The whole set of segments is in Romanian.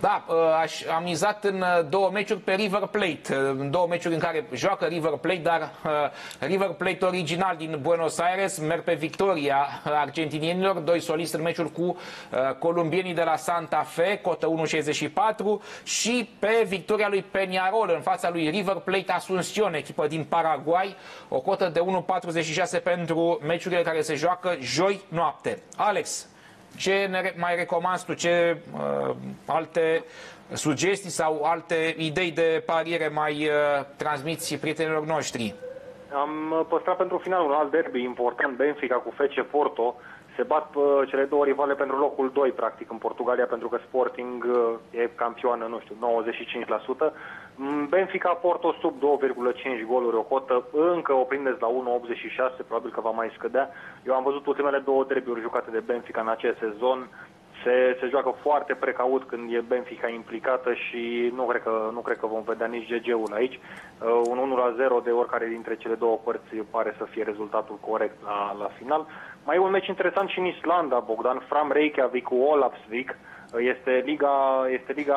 Da, am mizat în două meciuri pe River Plate, în două meciuri în care joacă River Plate, dar River Plate original din Buenos Aires merg pe victoria argentinienilor, doi soliști în meciul cu columbienii de la Santa Fe, cotă 1,64, și pe victoria lui Peñarol în fața lui River Plate Asunción, echipă din Paraguay, o cotă de 1,46 pentru meciurile care se joacă joi noapte. Alex, ce ne mai recomanzi tu? Ce alte sugestii sau alte idei de pariere mai transmiți prietenilor noștri? Am păstrat pentru final un alt derby important, Benfica cu FC Porto. Se bat cele două rivale pentru locul 2, practic, în Portugalia, pentru că Sporting e campioană, nu știu, 95%. Benfica Porto sub 2,5 goluri, o cotă încă o prindeți la 1,86, probabil că va mai scădea. Eu am văzut ultimele două derby-uri jucate de Benfica în acest sezon. Se joacă foarte precaut când e Benfica implicată și nu cred că vom vedea nici GG-ul aici. Un 1-0 de oricare dintre cele două părți pare să fie rezultatul corect la final. Mai e un meci interesant și în Islanda, Bogdan. Fram Reykjavik cu Ólafsvík. Este liga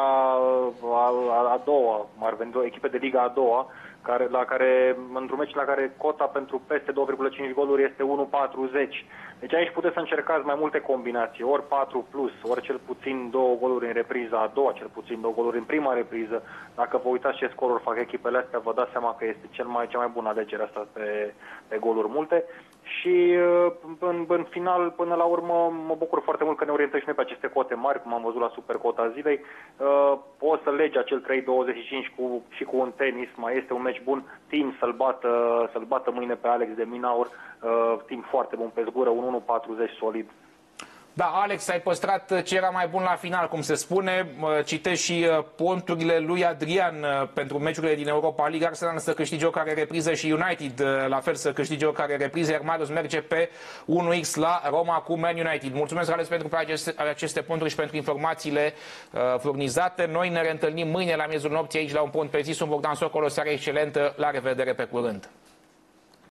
a doua, ar veni o echipă de liga a doua, într-un meci la care cota pentru peste 2,5 goluri este 1,40. Deci aici puteți să încercați mai multe combinații, ori 4 plus, ori cel puțin 2 goluri în repriza a doua, cel puțin 2 goluri în prima repriză. Dacă vă uitați ce scoruri fac echipele astea, vă dați seama că este cea mai bună alegere asta pe goluri multe. Și în final, până la urmă, mă bucur foarte mult că ne orientăm și noi pe aceste cote mari, cum am văzut la Supercota zilei. Poți să legi acel 3,25 și cu un tenis, mai este un meci bun. Team să-l bată mâine pe Alex de Minaur, team foarte bun pe zgură, un 1,40 solid. Da, Alex, ai păstrat ce era mai bun la final, cum se spune. Citești și ponturile lui Adrian pentru meciurile din Europa League. Arsenal să câștige o care repriză și United la fel să câștige o care repriză, iar Marius merge pe 1x la Roma cu Man United. Mulțumesc, Alex, pentru aceste ponturi și pentru informațiile furnizate. Noi ne reîntâlnim mâine la miezul nopții aici la Un Pont pe Zi. Sunt Bogdan Socol, o seară excelentă. La revedere, pe curând!